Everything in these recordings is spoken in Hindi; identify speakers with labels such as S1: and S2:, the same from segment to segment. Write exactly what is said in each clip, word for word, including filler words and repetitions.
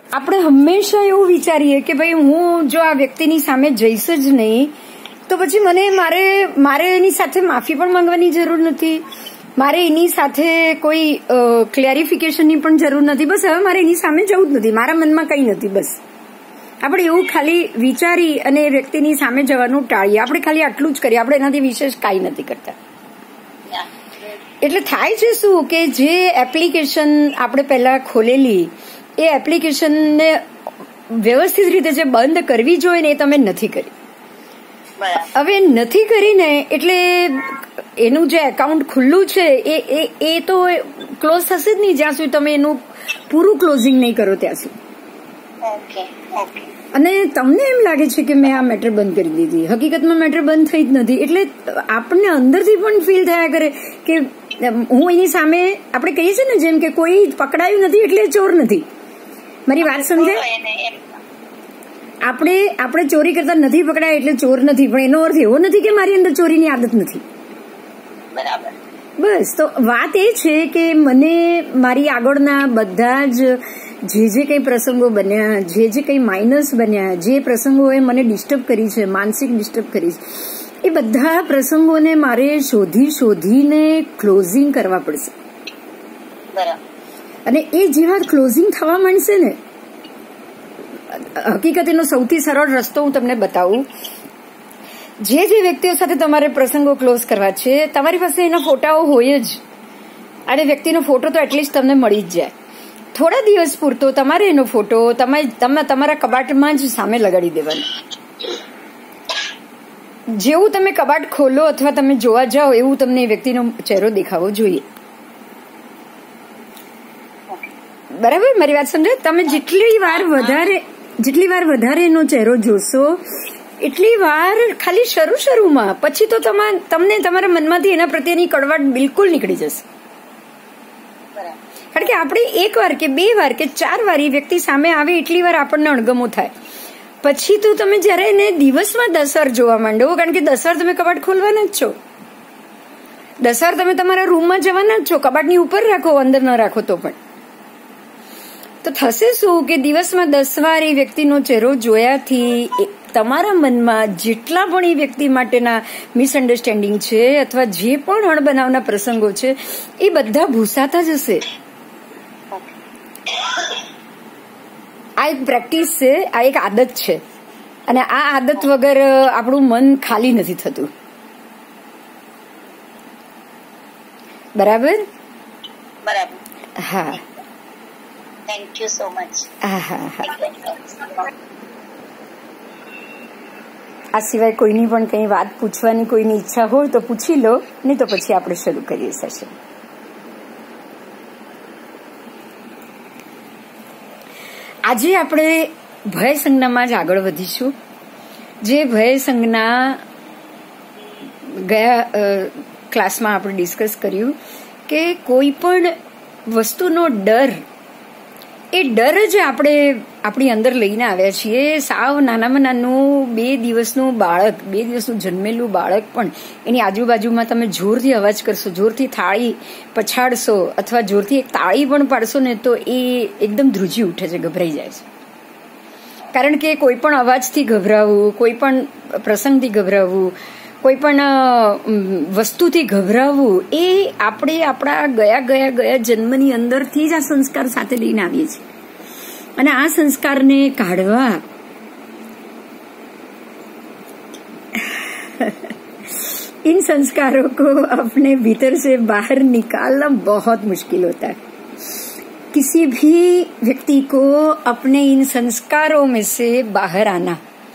S1: આપણે હંમેશા એવું વિચારીએ કે ભાઈ હું જો આ વ્યક્તિની સામે જઈશ જ નહીં તો પછી મને મારે મારે એની સાથે માફી પણ માંગવાની જરૂર નથી, મારે એની સાથે કોઈ ક્લેરિફિકેશનની પણ જરૂર નથી. બસ હવે મારે એની સામે જવું જ નથી, મારા મનમાં કંઈ નથી. બસ આપણે એવું ખાલી વિચારી અને એ વ્યક્તિની સામે જવાનું ટાળીએ. આપણે ખાલી આટલું જ કરીએ, આપણે એનાથી વિશેષ કાંઈ નથી કરતા. એટલે થાય છે શું કે જે એપ્લિકેશન આપણે પહેલા ખોલેલી એ એપ્લિકેશનને વ્યવસ્થિત રીતે જે બંધ કરવી જોઈએ ને એ તમે નથી કરી. હવે નથી કરીને એટલે એનું જે એકાઉન્ટ ખુલ્લું છે એ એ તો ક્લોઝ થશે જ નહીં જ્યાં સુધી તમે એનું પૂરું ક્લોઝિંગ નહીં કરો ત્યાં સુધી. અને તમને એમ લાગે છે કે મેં આ મેટર બંધ કરી દીધી, હકીકતમાં મેટર બંધ થઈ જ નથી. એટલે આપણને અંદરથી પણ ફીલ થયા કરે કે હું એની સામે આપણે કહીએ છીએ ને જેમ કે કોઈ પકડાયું નથી એટલે ચોર નથી. મારી વાત સમજાય? આપણે આપણે ચોરી કરતા નથી પકડાય એટલે ચોર નથી, પણ એનો અર્થ એવો નથી કે મારી અંદર ચોરીની આદત નથી.
S2: બરાબર.
S1: બસ તો વાત એ છે કે મને મારી આગળના બધા જ જે જે કંઈ પ્રસંગો બન્યા, જે જે કંઈ માઇનસ બન્યા, જે પ્રસંગોએ મને ડિસ્ટર્બ કરી છે, માનસિક ડિસ્ટર્બ કરી છે, એ બધા પ્રસંગોને મારે શોધી શોધીને ક્લોઝિંગ કરવા પડશે.
S2: બરાબર.
S1: અને એ જેવા ક્લોઝિંગ થવા માંડશે ને, હકીકત એનો સૌથી સરળ રસ્તો હું તમને બતાવું. જે જે વ્યક્તિઓ સાથે તમારે પ્રસંગો ક્લોઝ કરવા છે તમારી પાસે એના ફોટાઓ હોય જ, અને વ્યક્તિનો ફોટો તો એટલીસ્ટ તમને મળી જ જાય. થોડા દિવસ પૂરતો તમારે એનો ફોટો તમે તમારા કબાટમાં જ સામે લગાડી દેવાનો. જેવું તમે કબાટ ખોલો અથવા તમે જોવા જાઓ એવું તમને એ વ્યક્તિનો ચહેરો દેખાવો જોઈએ. બરાબર? મારી વાત સમજાય? તમે જેટલી વાર વધારે જેટલી વાર વધારે એનો ચહેરો જોશો એટલી વાર ખાલી શરૂ શરૂમાં, પછી તો તમને તમારા મનમાંથી એના પ્રત્યેની કડવાટ બિલકુલ નીકળી જશે. કારણ કે આપણે એક વાર કે બે વાર કે ચાર વાર એ વ્યક્તિ સામે આવે એટલી વાર આપણને અણગમો થાય. પછી તો તમે જયારે એને દિવસમાં દસ વાર જોવા માંડો, કારણ કે દસ વાર તમે કબાટ ખોલવાના જ છો, દસ વાર તમે તમારા રૂમમાં જવાના જ છો, કબાટની ઉપર રાખો અંદર ન રાખો તો પણ. તો થશે શું કે દિવસમાં દસ વાર એ વ્યક્તિનો ચહેરો જોયાથી તમારા મનમાં જેટલા પણ એ વ્યક્તિ માટેના મિસઅન્ડરસ્ટેન્ડિંગ છે અથવા જે પણ અણબનાવના પ્રસંગો છે એ બધા ભૂસાતા જશે. આ એક પ્રેક્ટિસ છે, આ એક આદત છે, અને આ આદત વગર આપણું મન ખાલી નથી થતું. બરાબર?
S2: બરાબર.
S1: હા.
S2: Thank you so much.
S1: હા હા હા. આ સિવાય કોઈની પણ કંઈ વાત પૂછવાની કોઈની ઈચ્છા હોય તો પૂછી લો, નહીં તો પછી આપણે શરૂ કરીએ સેશન. આજે આપણે ભય સંજ્ઞામાં જ આગળ વધીશું. જે ભય સંજ્ઞા ગયા ક્લાસમાં આપણે ડિસ્કસ કર્યું કે કોઈ પણ વસ્તુનો ડર, એ ડર જ આપણે આપણી અંદર લઈને આવ્યા છીએ. સાવ નાનામાં નાનું બે દિવસનું બાળક, બે દિવસનું જન્મેલું બાળક પણ એની આજુબાજુમાં તમે જોરથી અવાજ કરશો, જોરથી થાળી પછાડશો અથવા જોરથી એક તાળી પણ પાડશો ને તો એ એકદમ ધ્રુજી ઉઠે છે, ગભરાઈ જાય છે. કારણ કે કોઈ પણ અવાજથી ગભરાવું, કોઈ પણ પ્રસંગથી ગભરાવું, કોઈ પણ વસ્તુથી ગભરાવું, એ આપણે આપણા ગયા ગયા ગયા જન્મની અંદરથી જ આ સંસ્કાર સાથે લઈને આવીએ છીએ. અને આ સંસ્કારને કાઢવા इन संस्कारों को अपने भीतर से बाहर निकालना बहुत मुश्किल होता है. किसी भी व्यक्ति को अपने इन संस्कारों में से बाहर आना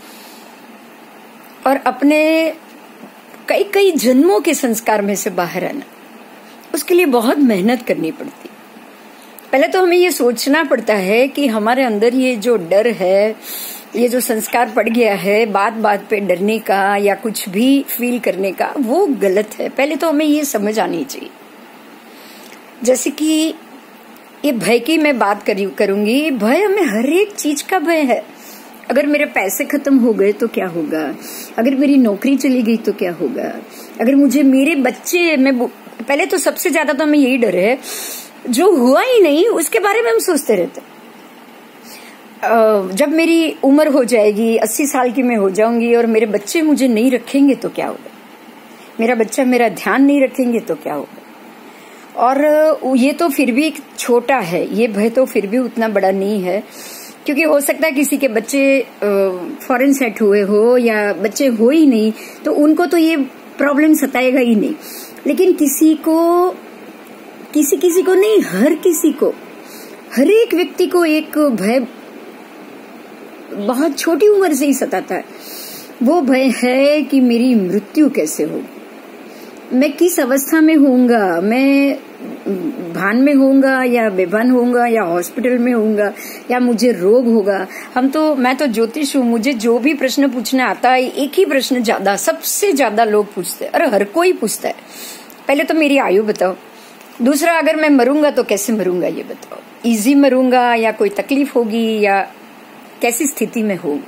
S1: और अपने कई कई जन्मों के संस्कार में से बाहर आना, उसके लिए बहुत मेहनत करनी पड़ती है. पहले तो हमें ये सोचना पड़ता है कि हमारे अंदर ये जो डर है, ये जो संस्कार पड़ गया है बात बात पे डरने का या कुछ भी फील करने का, वो गलत है. पहले तो हमें ये समझ आनी चाहिए. जैसे कि ये भय की मैं बात करूंगी. भय हमें हर एक चीज का भय है. अगर मेरे पैसे खत्म हो गए तो क्या होगा, अगर मेरी नौकरी चली गई तो क्या होगा, अगर मुझे मेरे बच्चे, मैं पहले तो सबसे ज्यादा तो हमें यही डर है, जो हुआ ही नहीं उसके बारे में हम सोचते रहते. जब मेरी उम्र हो जाएगी, अस्सी साल की मैं हो जाऊंगी और मेरे बच्चे मुझे नहीं रखेंगे तो क्या होगा, मेरा बच्चा मेरा ध्यान नहीं रखेंगे तो क्या होगा। और ये तो फिर भी छोटा है, ये भय तो फिर भी उतना बड़ा नहीं है, क्योंकि हो सकता है किसी के बच्चे फॉरेन सेट हुए हो या बच्चे हो ही नहीं, तो उनको तो ये प्रॉब्लम सताएगा ही नहीं। लेकिन किसी को किसी किसी को नहीं, हर किसी को, हर एक व्यक्ति को एक भय बहुत छोटी उम्र से ही सताता है। वो भय है कि मेरी मृत्यु कैसे होगी, मैं किस अवस्था में होऊंगा, मैं भान में होऊंगा या बेभान होऊंगा या हॉस्पिटल में होऊंगा या मुझे रोग होगा। हम तो मैं तो ज्योतिष हूँ, मुझे जो भी प्रश्न पूछना आता है, एक ही प्रश्न ज्यादा सबसे ज्यादा लोग पूछते हैं, अरे हर कोई पूछता है, पहले तो मेरी आयु बताओ, दूसरा अगर मैं मरूंगा तो कैसे मरूंगा ये बताओ, इजी मरूंगा या कोई तकलीफ होगी या कैसी स्थिति में होगा।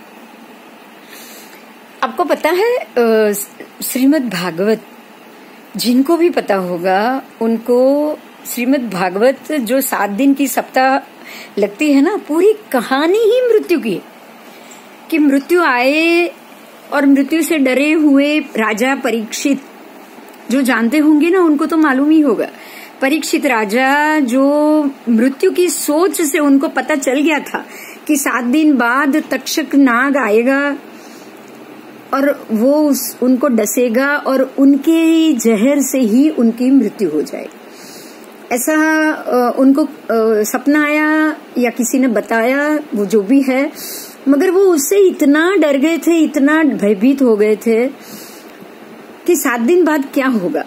S1: आपको पता है श्रीमद् भागवत, जिनको भी पता होगा उनको श्रीमद् भागवत जो सात दिन की सप्ताह लगती है ना, पूरी कहानी ही मृत्यु की है। कि मृत्यु आए और मृत्यु से डरे हुए राजा परीक्षित, जो जानते होंगे ना उनको तो मालूम ही होगा, परीक्षित राजा जो मृत्यु की सोच से उनको पता चल गया था कि सात दिन बाद तक्षक नाग आएगा और वो उस उनको डसेगा और उनके जहर से ही उनकी मृत्यु हो जाएगी। ऐसा उनको सपना आया या किसी ने बताया, वो जो भी है, मगर वो उससे इतना डर गए थे, इतना भयभीत हो गए थे कि सात दिन बाद क्या होगा।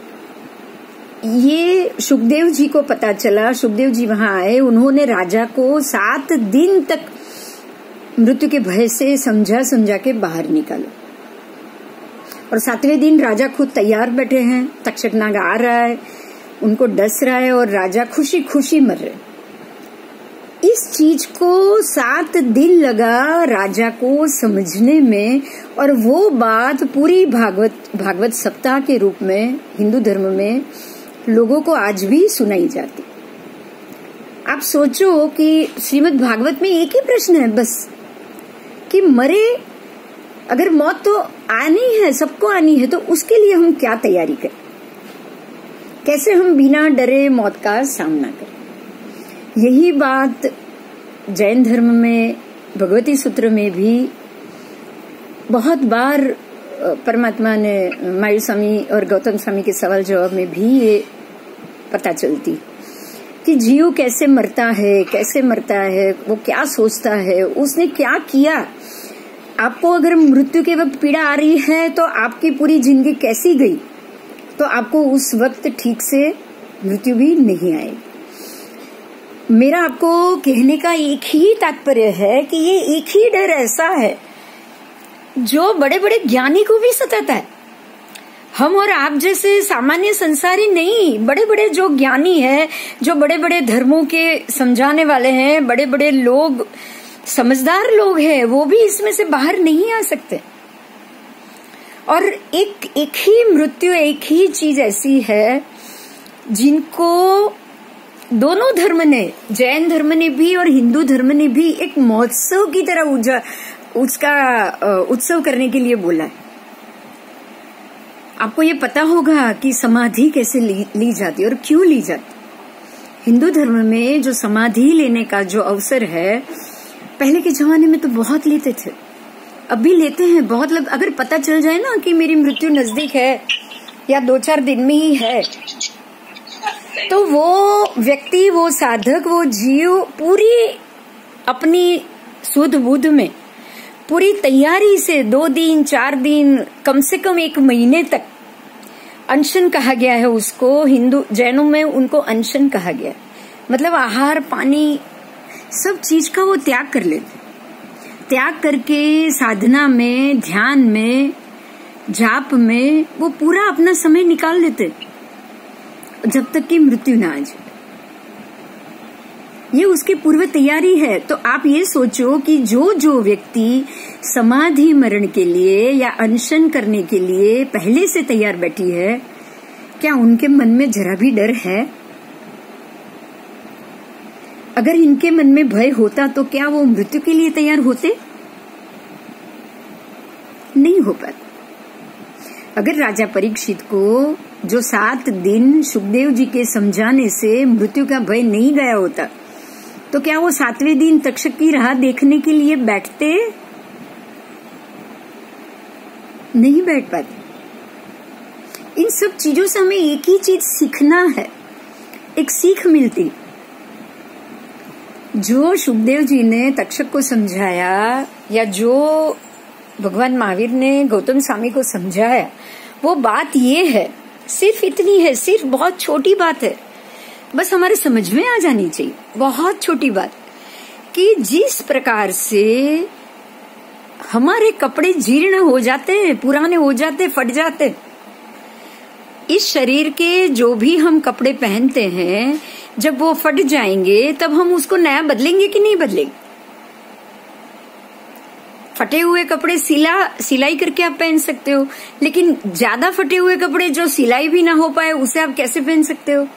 S1: ये सुखदेव जी को पता चला, सुखदेव जी वहां आए, उन्होंने राजा को सात दिन तक मृत्यु के भय से समझा समझा के बाहर निकाला। और सातवें दिन राजा खुद तैयार बैठे हैं, तक्षक नाग आ रहा है, उनको डस रहा है और राजा खुशी खुशी मर रहे। इस चीज को सात दिन लगा राजा को समझने में, और वो बात पूरी भागवत भागवत सप्ताह के रूप में हिंदू धर्म में लोगों को आज भी सुनाई जाती। आप सोचो कि श्रीमद् भागवत में एक ही प्रश्न है बस, कि मरे, अगर मौत तो आनी है, सबको आनी है, तो उसके लिए हम क्या तैयारी करें, कैसे हम बिना डरे मौत का सामना करें। यही बात जैन धर्म में भगवती सूत्र में भी बहुत बार परमात्मा ने मायू स्वामी और गौतम स्वामी के सवाल जवाब में भी ये पता चलती कि जीव कैसे मरता है, कैसे मरता है, वो क्या सोचता है, उसने क्या किया। आपको अगर मृत्यु के वक्त पीड़ा आ रही है तो आपकी पूरी जिंदगी कैसी गई, तो आपको उस वक्त ठीक से मृत्यु भी नहीं आएगी। मेरा आपको कहने का एक ही तात्पर्य है कि ये एक ही डर ऐसा है जो बड़े बड़े ज्ञानी को भी सताता है। हम और आप जैसे सामान्य संसारी नहीं, बड़े बड़े जो ज्ञानी हैं, जो बड़े बड़े धर्मों के समझाने वाले हैं, बड़े बड़े लोग, समझदार लोग हैं, वो भी इसमें से बाहर नहीं आ सकते। और एक एक ही मृत्यु, एक ही चीज ऐसी है जिनको दोनों धर्म ने, जैन धर्म ने भी और हिंदू धर्म ने भी एक महोत्सव की तरह उजा, उसका उत्सव करने के लिए बोला है। आपको ये पता होगा कि समाधि कैसे ली, ली जाती है और क्यों ली जाती। हिंदू धर्म में जो समाधि लेने का जो अवसर है, पहले के जमाने में तो बहुत लेते थे, अब भी लेते हैं बहुत लोग। अगर पता चल जाए ना कि मेरी मृत्यु नजदीक है या दो चार दिन में ही है, तो वो व्यक्ति, वो साधक, वो जीव पूरी अपनी सुध बुध में पूरी तैयारी से दो दिन, चार दिन, कम से कम एक महीने तक, अनशन कहा गया है उसको, हिंदू जैनों में उनको अनशन कहा गया है, मतलब आहार पानी सब चीज का वो त्याग कर लेते, त्याग करके साधना में, ध्यान में, जाप में वो पूरा अपना समय निकाल देते जब तक कि मृत्यु ना आ जाए। ये उसकी पूर्व तैयारी है। तो आप ये सोचो कि जो जो व्यक्ति समाधि मरण के लिए या अनशन करने के लिए पहले से तैयार बैठी है, क्या उनके मन में जरा भी डर है? अगर इनके मन में भय होता तो क्या वो मृत्यु के लिए तैयार होते? नहीं हो पाता। अगर राजा परीक्षित को जो सात दिन सुखदेव जी के समझाने से मृत्यु का भय नहीं गया होता, तो क्या वो सातवें दिन तक्षक की राह देखने के लिए बैठते? नहीं बैठ पाते। इन सब चीजों से हमें एक ही चीज सीखना है, एक सीख मिलती। जो सुखदेव जी ने तक्षक को समझाया या जो भगवान महावीर ने गौतम स्वामी को समझाया, वो बात ये है, सिर्फ इतनी है, सिर्फ बहुत छोटी बात है, बस हमारे समझ में आ जानी चाहिए। बहुत छोटी बात कि जिस प्रकार से हमारे कपड़े जीर्ण हो जाते हैं, पुराने हो जाते, फट जाते, इस शरीर के जो भी हम कपड़े पहनते हैं, जब वो फट जाएंगे तब हम उसको नया बदलेंगे कि नहीं बदलेंगे? फटे हुए कपड़े सिला सिलाई करके आप पहन सकते हो, लेकिन ज्यादा फटे हुए कपड़े जो सिलाई भी ना हो पाए उसे आप कैसे पहन सकते हो?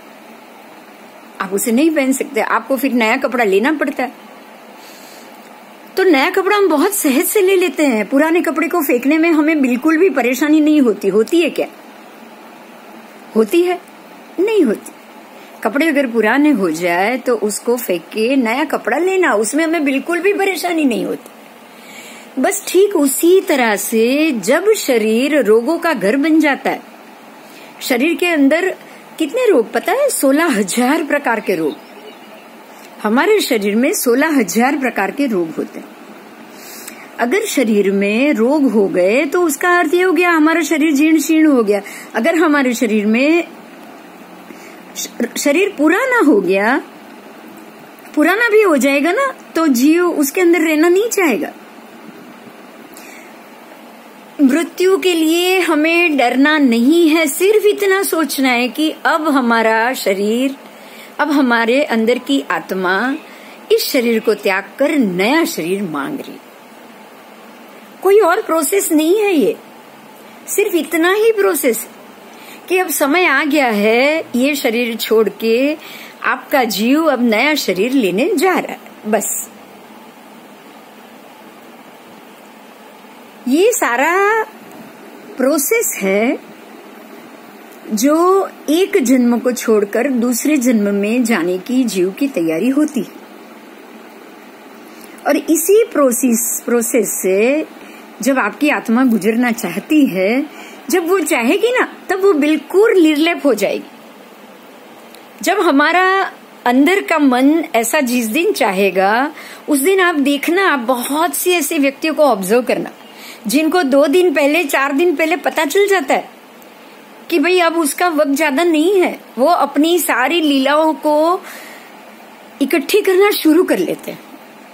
S1: आप उसे नहीं पहन सकते, आपको फिर नया कपड़ा लेना पड़ता है। तो नया कपड़ा हम बहुत सहज से ले लेते हैं, पुराने कपड़े को फेंकने में हमें बिल्कुल भी परेशानी नहीं होती। होती है क्या? होती है? नहीं होती। कपड़े अगर पुराने हो जाए तो उसको फेंक के नया कपड़ा लेना, उसमें हमें बिल्कुल भी परेशानी नहीं होती। बस ठीक उसी तरह से जब शरीर रोगों का घर बन जाता है, शरीर के अंदर कितने रोग पता है? सोलह हजार प्रकार के रोग। हमारे शरीर में सोलह हजार प्रकार के रोग होते हैं। अगर शरीर में रोग हो गए तो उसका अर्थ ये हो गया हमारा शरीर जीर्ण शीर्ण हो गया। अगर हमारे शरीर में शरीर पुराना हो गया, पुराना भी हो जाएगा ना, तो जीव उसके अंदर रहना नहीं चाहेगा। मृत्यु के लिए हमें डरना नहीं है, सिर्फ इतना सोचना है कि अब हमारा शरीर, अब हमारे अंदर की आत्मा इस शरीर को त्याग कर नया शरीर मांग रही। कोई और प्रोसेस नहीं है, ये सिर्फ इतना ही प्रोसेस कि अब समय आ गया है ये शरीर छोड़ के आपका जीव अब नया शरीर लेने जा रहा है। बस ये सारा प्रोसेस है जो एक जन्म को छोड़कर दूसरे जन्म में जाने की जीव की तैयारी होती है। और इसी प्रोसेस प्रोसेस से जब आपकी आत्मा गुजरना चाहती है, जब वो चाहेगी ना, तब वो बिल्कुल निर्लेप हो जाएगी। जब हमारा अंदर का मन ऐसा जिस दिन चाहेगा, उस दिन आप देखना, आप बहुत सी ऐसे व्यक्तियों को ऑब्जर्व करना जिनको दो दिन पहले, चार दिन पहले पता चल जाता है कि भाई अब उसका वक्त ज्यादा नहीं है, वो अपनी सारी लीलाओं को इकट्ठी करना शुरू कर लेते हैं।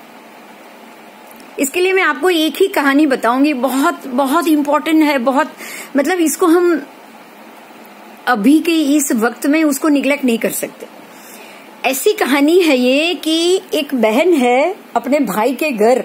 S1: इसके लिए मैं आपको एक ही कहानी बताऊंगी, बहुत बहुत इम्पोर्टेंट है, बहुत मतलब इसको हम अभी के इस वक्त में उसको निगलेक्ट नहीं कर सकते। ऐसी कहानी है ये कि एक बहन है, अपने भाई के घर,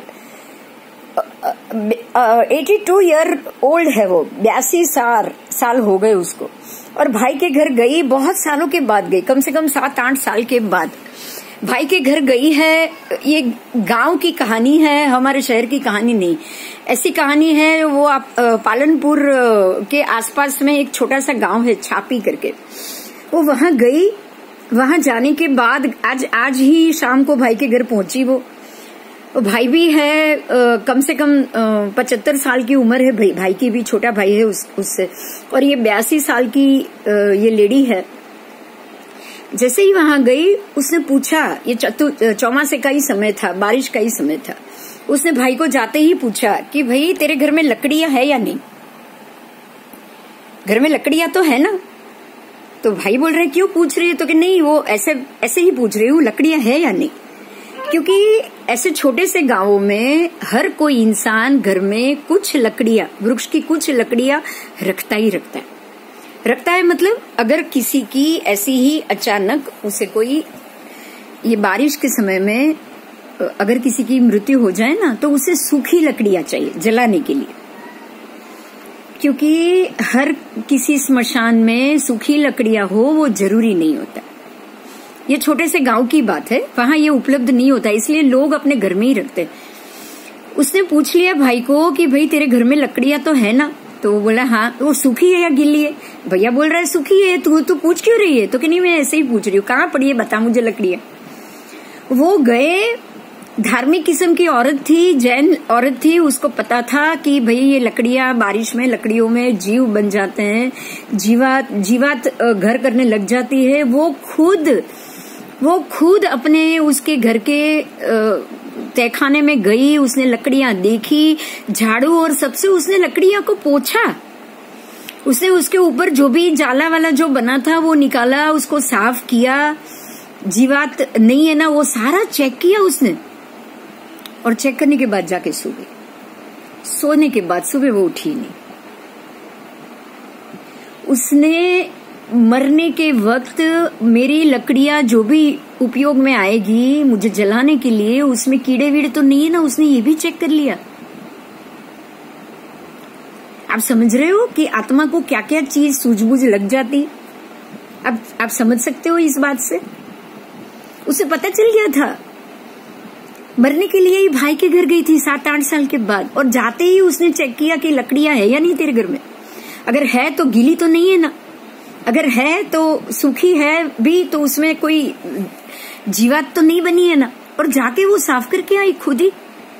S1: एटी टू ईयर ओल्ड है वो, बयासी साल साल हो गए उसको, और भाई के घर गई, बहुत सालों के बाद गई, कम से कम सात आठ साल के बाद भाई के घर गई है। ये गांव की कहानी है, हमारे शहर की कहानी नहीं। ऐसी कहानी है, वो आप पालनपुर के आसपास में एक छोटा सा गांव है, छापी करके। वो वहां गई, वहां जाने के बाद आज आज ही शाम को भाई के घर पहुंची। वो भाई भी है, आ, कम से कम पचहत्तर साल की उम्र है भाई, भाई की भी, छोटा भाई है उस, उससे, और ये बयासी साल की आ, ये लेडी है। जैसे ही वहां गई, उसने पूछा, ये चतु चौमासे का ही समय था, बारिश का ही समय था, उसने भाई को जाते ही पूछा कि भाई तेरे घर में लकड़ियां है या नहीं? घर में लकड़ियां तो है ना? तो भाई बोल रहे क्यों पूछ रही है? तो कि नहीं, वो ऐसे ऐसे ही पूछ रही हूँ, लकड़ियां है या नहीं। क्योंकि ऐसे छोटे से गांवों में हर कोई इंसान घर में कुछ लकड़ियां, वृक्ष की कुछ लकड़ियां रखता ही रखता है। रखता है मतलब अगर किसी की ऐसी ही अचानक उसे कोई, ये बारिश के समय में अगर किसी की मृत्यु हो जाए ना, तो उसे सूखी लकड़ियां चाहिए जलाने के लिए, क्योंकि हर किसी स्मशान में सूखी लकड़ियां हो वो जरूरी नहीं होता। ये छोटे से गांव की बात है, वहां ये उपलब्ध नहीं होता, इसलिए लोग अपने घर में ही रखते। उसने पूछ लिया भाई को कि भाई तेरे घर में लकड़ियां तो है ना? तो वो बोला हाँ। वो सूखी है या गीली है? भैया बोल रहा है सूखी है। तू तू पूछ क्यों रही है? तो कि नहीं मैं ऐसे ही पूछ रही हूँ, कहाँ पड़ी है बता मुझे लकड़ियां। वो गए, धार्मिक किस्म की औरत थी, जैन औरत थी, उसको पता था कि भाई ये लकड़ियां बारिश में, लकड़ियों में जीव बन जाते हैं, जीवात जीवात घर करने लग जाती है। वो खुद वो खुद अपने उसके घर के तहखाने में गई, उसने लकड़ियां देखी, झाड़ू और सबसे उसने लकड़ियां को पोंछा। उसने उसके ऊपर जो भी जाला वाला जो बना था वो निकाला, उसको साफ किया, जीवात नहीं है ना, वो सारा चेक किया उसने। और चेक करने के बाद जाके सो गई। सोने के बाद सुबह वो उठी नहीं। उसने मरने के वक्त मेरी लकड़ियां जो भी उपयोग में आएगी मुझे जलाने के लिए, उसमें कीड़े वीड़े तो नहीं है ना, उसने ये भी चेक कर लिया। आप समझ रहे हो कि आत्मा को क्या क्या चीज सूझबूझ लग जाती। अब आप समझ सकते हो इस बात से। उसे पता चल गया था। मरने के लिए ही भाई के घर गई थी सात आठ साल के बाद, और जाते ही उसने चेक किया कि लकड़ियां है या नहीं तेरे घर में। अगर है तो गीली तो नहीं है ना, अगर है तो सूखी है भी तो उसमें कोई जीवात तो नहीं बनी है ना, और जाके वो साफ करके आई खुद ही।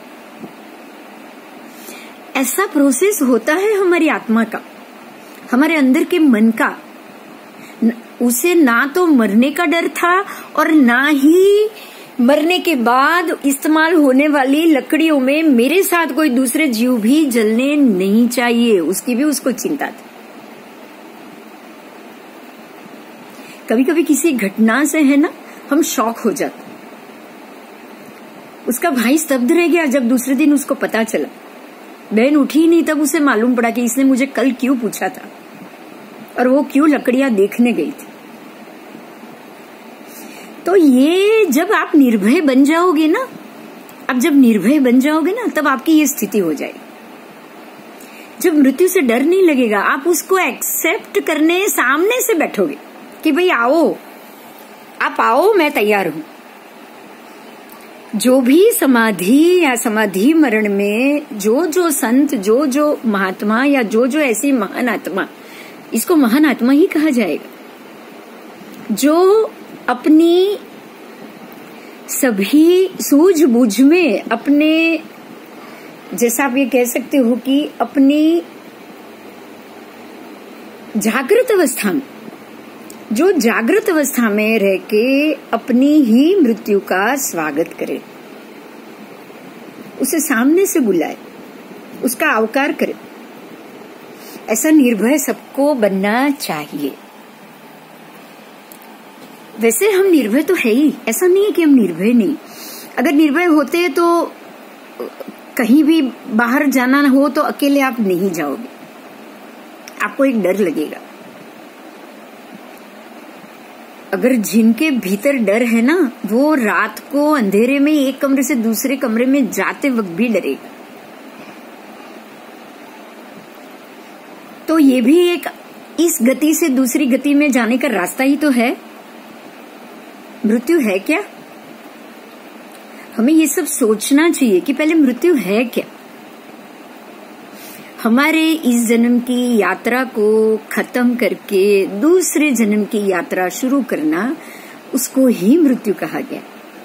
S1: ऐसा प्रोसेस होता है हमारी आत्मा का, हमारे अंदर के मन का। उसे ना तो मरने का डर था और ना ही मरने के बाद इस्तेमाल होने वाली लकड़ियों में मेरे साथ कोई दूसरे जीव भी जलने नहीं चाहिए, उसकी भी उसको चिंता थी। कभी कभी किसी घटना से है ना हम शॉक हो जाते। उसका भाई स्तब्ध रह गया जब दूसरे दिन उसको पता चला। बहन उठी नहीं, तब उसे मालूम पड़ा कि इसने मुझे कल क्यों पूछा था और वो क्यों लकड़ियां देखने गई थी। तो ये जब आप निर्भय बन जाओगे ना, अब जब निर्भय बन जाओगे ना तब आपकी ये स्थिति हो जाएगी। जब मृत्यु से डर नहीं लगेगा, आप उसको एक्सेप्ट करने सामने से बैठोगे कि भाई आओ, आप आओ, मैं तैयार हूं। जो भी समाधि या समाधि मरण में जो जो संत, जो जो महात्मा या जो जो ऐसी महान आत्मा, इसको महान आत्मा ही कहा जाएगा, जो अपनी सभी सूझबूझ में, अपने जैसा आप ये कह सकते हो कि अपनी जागृत अवस्था में, जो जागृत अवस्था में रह के अपनी ही मृत्यु का स्वागत करे, उसे सामने से बुलाए, उसका आवकार करे। ऐसा निर्भय सबको बनना चाहिए। वैसे हम निर्भय तो है ही, ऐसा नहीं है कि हम निर्भय नहीं। अगर निर्भय होते तो कहीं भी बाहर जाना हो तो अकेले आप नहीं जाओगे, आपको एक डर लगेगा। अगर जिनके भीतर डर है ना, वो रात को अंधेरे में एक कमरे से दूसरे कमरे में जाते वक्त भी डरेगा। तो ये भी एक इस गति से दूसरी गति में जाने का रास्ता ही तो है। मृत्यु है क्या? हमें ये सब सोचना चाहिए कि पहले मृत्यु है क्या। हमारे इस जन्म की यात्रा को खत्म करके दूसरे जन्म की यात्रा शुरू करना, उसको ही मृत्यु कहा गया।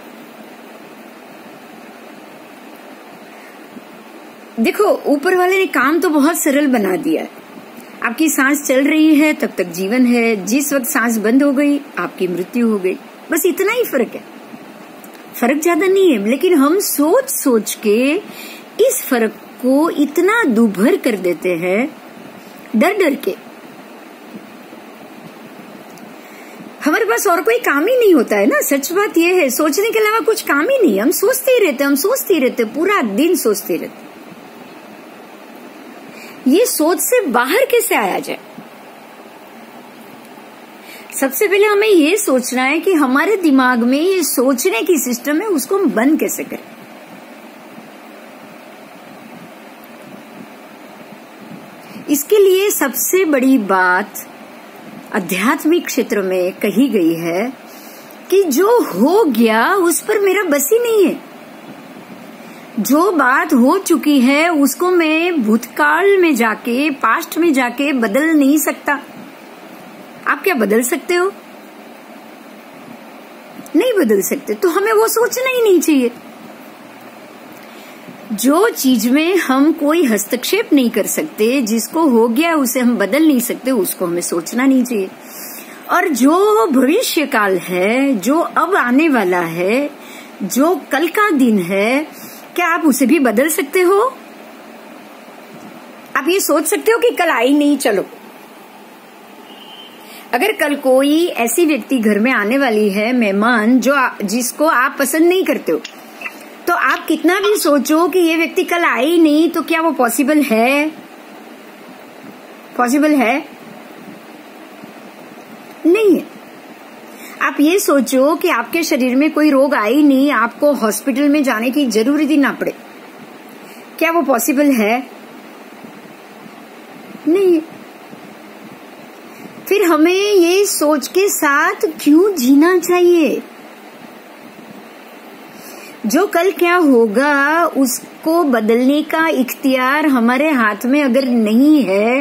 S1: देखो, ऊपर वाले ने काम तो बहुत सरल बना दिया है। आपकी सांस चल रही है तब तक जीवन है, जिस वक्त सांस बंद हो गई आपकी मृत्यु हो गई। बस इतना ही फर्क है, फर्क ज्यादा नहीं है। लेकिन हम सोच सोच के इस फर्क को इतना दुभर कर देते हैं, डर डर के। हमारे पास और कोई काम ही नहीं होता है ना। सच बात यह है, सोचने के अलावा कुछ काम ही नहीं। हम सोचते ही रहते हम सोचते ही रहते पूरा दिन सोचते रहते। ये सोच से बाहर कैसे आया जाए? सबसे पहले हमें ये सोचना है कि हमारे दिमाग में ये सोचने की सिस्टम है, उसको हम बंद कैसे करें। इसके लिए सबसे बड़ी बात आध्यात्मिक क्षेत्र में कही गई है, कि जो हो गया उस पर मेरा बस ही नहीं है। जो बात हो चुकी है उसको मैं भूतकाल में जाके, पास्ट में जाके बदल नहीं सकता। आप क्या बदल सकते हो? नहीं बदल सकते। तो हमें वो सोचना ही नहीं चाहिए। जो चीज में हम कोई हस्तक्षेप नहीं कर सकते, जिसको हो गया उसे हम बदल नहीं सकते, उसको हमें सोचना नहीं चाहिए। और जो भविष्य काल है, जो अब आने वाला है, जो कल का दिन है, क्या आप उसे भी बदल सकते हो? आप ये सोच सकते हो कि कल आई नहीं, चलो। अगर कल कोई ऐसी व्यक्ति घर में आने वाली है, मेहमान, जो जिसको आप पसंद नहीं करते हो, तो आप कितना भी सोचो कि ये व्यक्ति कल आए ही नहीं, तो क्या वो पॉसिबल है? पॉसिबल है? नहीं है। आप ये सोचो कि आपके शरीर में कोई रोग आए ही नहीं, आपको हॉस्पिटल में जाने की जरूरत ही ना पड़े, क्या वो पॉसिबल है? नहीं। फिर हमें ये सोच के साथ क्यों जीना चाहिए? जो कल क्या होगा उसको बदलने का इख्तियार हमारे हाथ में अगर नहीं है,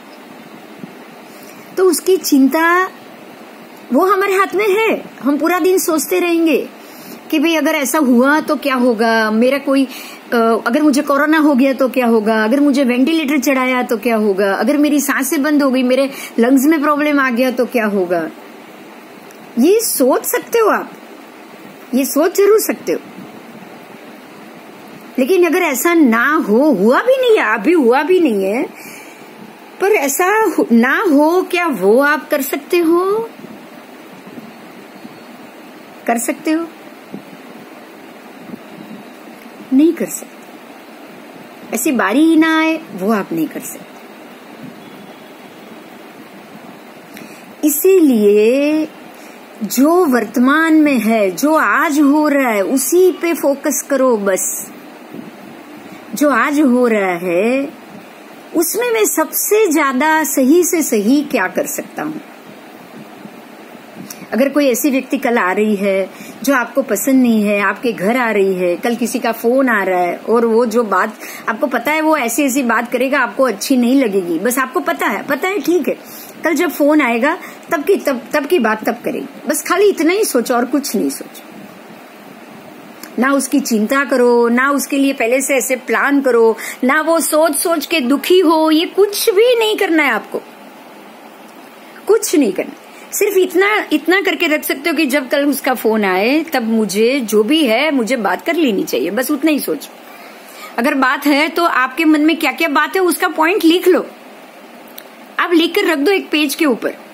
S1: तो उसकी चिंता वो हमारे हाथ में है। हम पूरा दिन सोचते रहेंगे कि भाई अगर ऐसा हुआ तो क्या होगा, मेरा कोई अगर मुझे कोरोना हो गया तो क्या होगा, अगर मुझे वेंटिलेटर चढ़ाया तो क्या होगा, अगर मेरी सांसें बंद हो गई, मेरे लंग्स में प्रॉब्लम आ गया तो क्या होगा। ये सोच सकते हो आप, ये सोच जरूर सकते हो। लेकिन अगर ऐसा ना हो, हुआ भी नहीं है, अभी हुआ भी नहीं है, पर ऐसा ना हो, क्या वो आप कर सकते हो? कर सकते हो? नहीं कर सकते। ऐसी बारी ही ना आए, वो आप नहीं कर सकते। इसीलिए जो वर्तमान में है, जो आज हो रहा है, उसी पे फोकस करो बस। जो आज हो रहा है उसमें मैं सबसे ज्यादा सही से सही क्या कर सकता हूँ। अगर कोई ऐसी व्यक्ति कल आ रही है जो आपको पसंद नहीं है, आपके घर आ रही है, कल किसी का फोन आ रहा है और वो जो बात आपको पता है वो ऐसी ऐसी बात करेगा, आपको अच्छी नहीं लगेगी, बस आपको पता है, पता है ठीक है, कल जब फोन आएगा तब की तब तब की बात तब करेगी। बस खाली इतना ही सोचो और कुछ नहीं सोचो। ना उसकी चिंता करो, ना उसके लिए पहले से ऐसे प्लान करो, ना वो सोच सोच के दुखी हो, ये कुछ भी नहीं करना है आपको, कुछ नहीं करना। सिर्फ इतना इतना करके रख सकते हो कि जब कल उसका फोन आए तब मुझे जो भी है मुझे बात कर लेनी चाहिए, बस उतना ही सोचो। अगर बात है तो आपके मन में क्या क्या बात है उसका पॉइंट लिख लो, आप लिख कर रख दो एक पेज के ऊपर।